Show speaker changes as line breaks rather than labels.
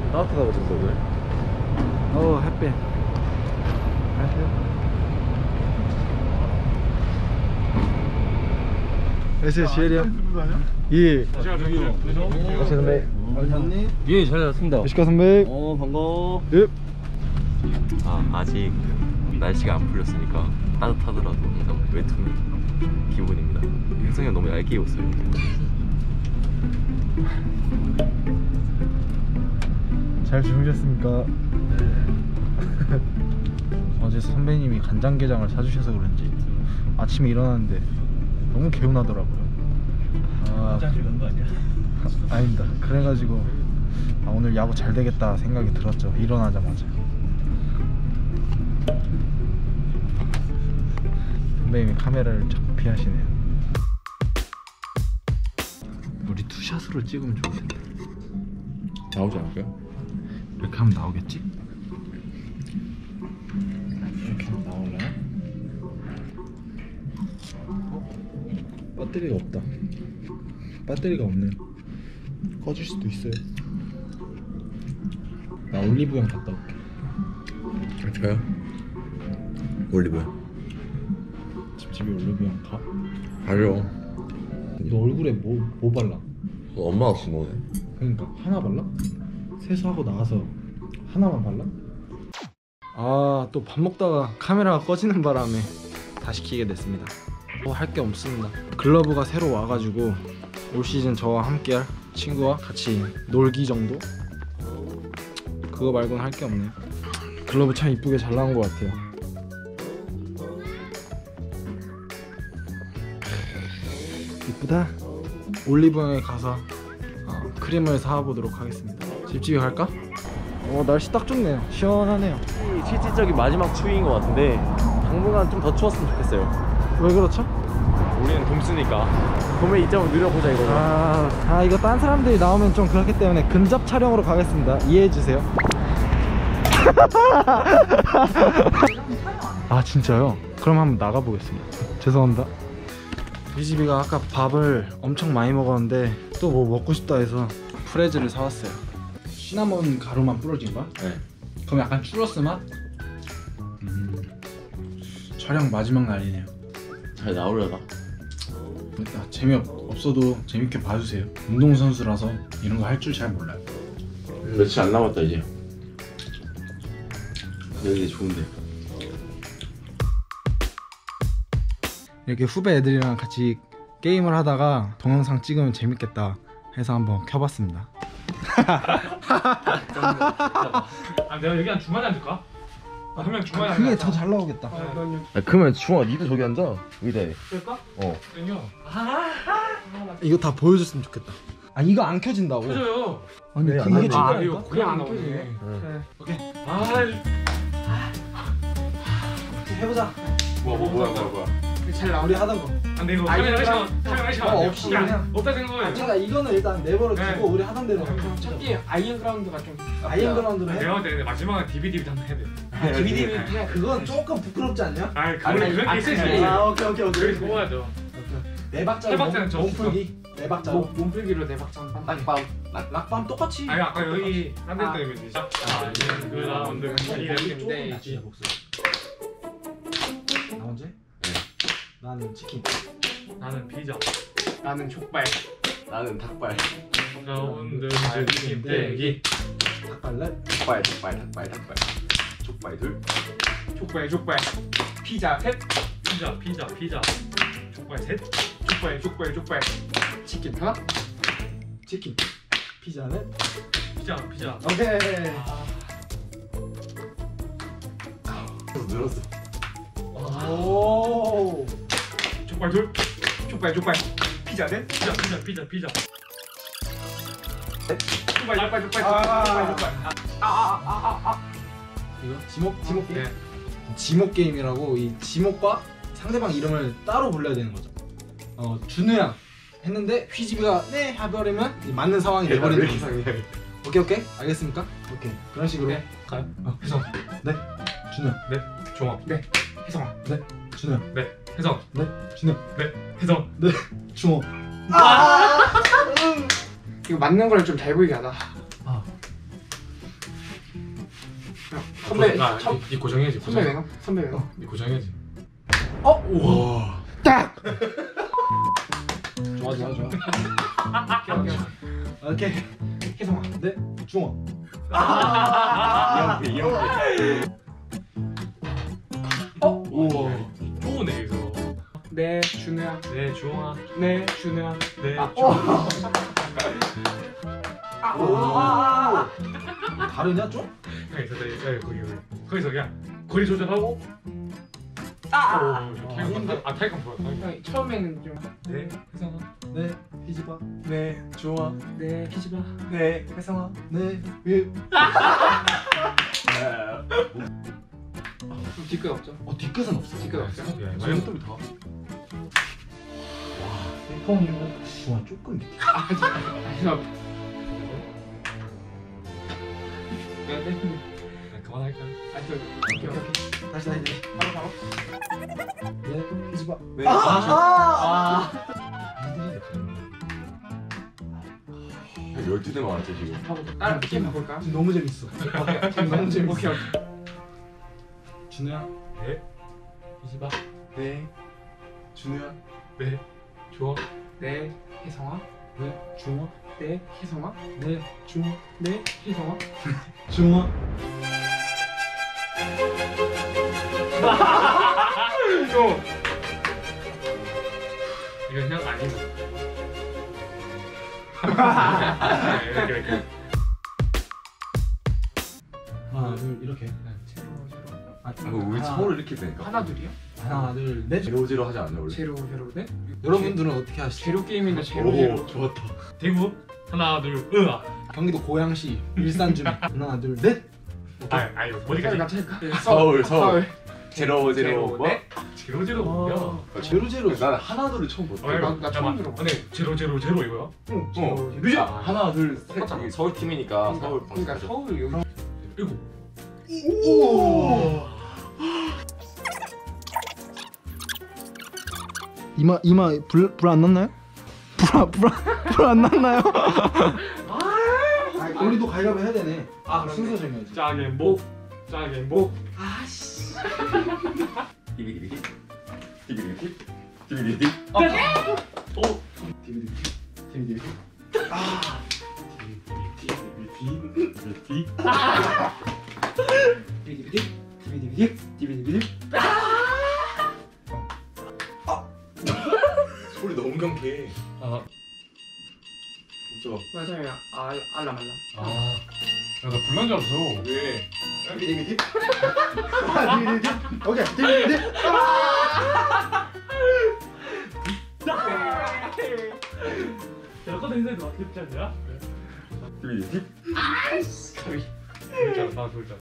따뜻하다 보던데 오늘.
햇빛. 안녕하세요. 지혜리야. 예.
안녕하세요 선배.
예, 잘 잤습니다.
미식가 선배.
반가워.
예.
아직 날씨가 안 풀렸으니까 따뜻하더라도 항상 외투 기분입니다. 혜성이 형 너무 얇게 입었어요.
잘 주무셨습니까? 네. 어제 선배님이 간장게장을 사주셔서 그런지 아침에 일어났는데 너무 개운하더라고요.
짜증 난거 아니야?
아닙니다. 그래가지고 오늘 야구 잘 되겠다 생각이 들었죠. 일어나자마자. 선배님이 카메라를 자꾸 피하시네요. 우리 투샷으로 찍으면 좋을 텐데.
나오지 않을까요?
이렇게 하면 나오겠지? 이렇게 하면 나올래요? 배터리가 없다. 배터리가 없네요. 꺼질 수도 있어요. 나 올리브영 갔다 올게.
저요? 올리브요.
집에 올리브영 가?
가려.
너 얼굴에 뭐 발라?
엄마가 쓴 거네.
그러니까 하나 발라? 세수하고 나와서 하나만 발라? 또 밥 먹다가 카메라가 꺼지는 바람에 다시 켜게 됐습니다. 할 게 없습니다. 글러브가 새로 와가지고 올 시즌 저와 함께할 친구와 같이 놀기 정도? 그거 말고는 할 게 없네요. 글러브 참 이쁘게 잘 나온 것 같아요. 이쁘다. 올리브영에 가서 크림을 사보도록 하겠습니다. 집집이 갈까? 날씨 딱 좋네요. 시원하네요.
실질적인 마지막 추위인 것 같은데 당분간 좀 더 추웠으면 좋겠어요.
왜 그렇죠?
우리는 돔쓰니까 돔의 이점을 누려보자 이거죠.
이거 딴 사람들이 나오면 좀 그렇기 때문에 근접 촬영으로 가겠습니다. 이해해주세요. 진짜요? 그럼 한번 나가보겠습니다. 죄송합니다. 비지비가 아까 밥을 엄청 많이 먹었는데 또 뭐 먹고 싶다 해서 프레즈를 사왔어요. 시나몬 가루만 뿌려진 거야?
네.
그럼 약간 추러스 맛? 촬영 마지막 날이네요.
잘 나오려나?
재미없어도 재밌게 봐주세요. 운동선수라서 이런 거 할 줄 잘 몰라요.
며칠 안 남았다 이제. 여기 좋은데.
이렇게 후배 애들이랑 같이 게임을 하다가 동영상 찍으면 재밌겠다 해서 한번 켜봤습니다.
내가 여기 한 중간에 앉을까? 그러면 중간에
그게 더 잘 나오겠다.
그러면 중아 니도 저기 앉아. 의자에.
그럴까? 땡겨.
이거 다 보여줬으면 좋겠다. 이거 안 켜진다고?
켜져요.
아니
네,
이게
안
중요하니까?
이거 그냥 안 켜지네.
오케이. 해보자.
뭐야.
잘 나오리 하던 거.
근데 이거 카메라
없이 그냥.
없다 된 거예요.
그러니까 이거는 일단 내버려 두고 우리 하던 대로.
첫끼 아이언그라운드가 좀
아이언그라운드로 해.
내가 볼때 마지막에 DVD 한번 해야 돼.
DVD 그냥 그건 조금 부끄럽지 않냐?
그런 게 있어야지.
오케이.
그거 해야죠.
네 박자 몸풀기. 네 박자.
몸풀기로 네 박자
락밤. 락밤 똑같이.
아까 여기 한대 때문에 시작. 그라운드
조금 낮추자 목소리. 나 언제? 나는 치킨.
나는 피자.
나는 족발.
나는 닭발.
라운드 치킨 떼기.
닭발렛.
닭발. 족발 둘.
족발. 피자 셋.
피자. 족발 셋. 족발.
치킨 하나.
치킨. 피자 넷.
피자.
오케이.
늘었어.
오.
족발 둘.
족발. 피자 넷.
피자. 족발.
이거 지목 게임.
네.
지목 게임이라고 이 지목과 상대방 이름을 따로 불러야 되는 거죠. 준우야 했는데 휘지비가 네 해버리면 맞는 상황이 돼버리는 거죠. 오케이 알겠습니까? 오케이 그런 식으로
네.
가요.
혜성.
네. 준우야.
네. 종합.
네. 혜성아.
네. 준우야.
네. 혜성.
네. 준우야.
네. 혜성.
네. 중호.
이거 맞는 걸 좀 잘 보이게 하자. 선배
니 고정해야지.
선배 매너 선배 매너
니 고정해야지.
우와. 딱. 좋아. 오케이.
혜성아
네. 중어.
우와. 좋네 이거.
네 준우야
네 주홍아.
네 준우야
네.
다르냐 좀?
그냥 있었다. 거기서 그냥 거리 조절하고. 타이건 보여.
형 처음에는 좀
네 혜성아.
네. 피지바.
네 주홍아.
네 피지마
네 혜성아.
네.
좀 뒤끝 없죠?
뒤끝은 없어.
뒤끝 없죠?
많이 또 더.
형. 와 조금 밑에.
아니요 네
그만할까요?
오케이
다시.
바로
네. 피지바.
네.
한 12대 많았지 지금.
하고 다른 게임 해볼까?
지금 너무 재밌어.
지금 너무 재밌어 오케이
준우야.
네. 이지바.
네. 준우야.
네. 주홍.
네 혜성아
네. 중어.
네 혜성아
네. 중어.
네 혜성아
중어.
이건 그냥 아니고. 이렇게.
하나 둘 이렇게.
제로
우리 서로 이렇게 되니까.
하나 둘이요?
하나 둘 넷.
제로제로 하지 않냐 원래?
제로 네?
여러분들은 어떻게 하시죠?
제로 게임인데 제로
좋았다.
대구. 하나 둘 으아.
경기도 고양시 일산 주민. 하나 둘 넷.
아니 어디까지?
같이 할까?
서울. 제로 뭐?
네?
제로제로 뭐야?
제로제로.
난 하나 둘을 처음 못 들어.
나 처음 들어봐.
근데 제로 이거야?
응 제로
뮤직 하나 둘 셋.
똑같잖아.
이게 서울 팀이니까 서울
그러니까
방송이죠.
서울 여기
일곱.
오. 이마 불 안 났나요? 불 안 났나요? 우리도 가위바위보 해야 되네.
그러네.
순서 정해야지.
짜게 목.
아씨
디비디비.
디비디비.
디비디비.
디비디비디
소리 너무 경쾌해.
아.
맞아요 알람
나 불난 줄 알았어.
왜?
디비디비. 오케이. 디비디비.
저거 했는데 막 귀엽지 않냐?
디비디비.
그럴 줄 알았어.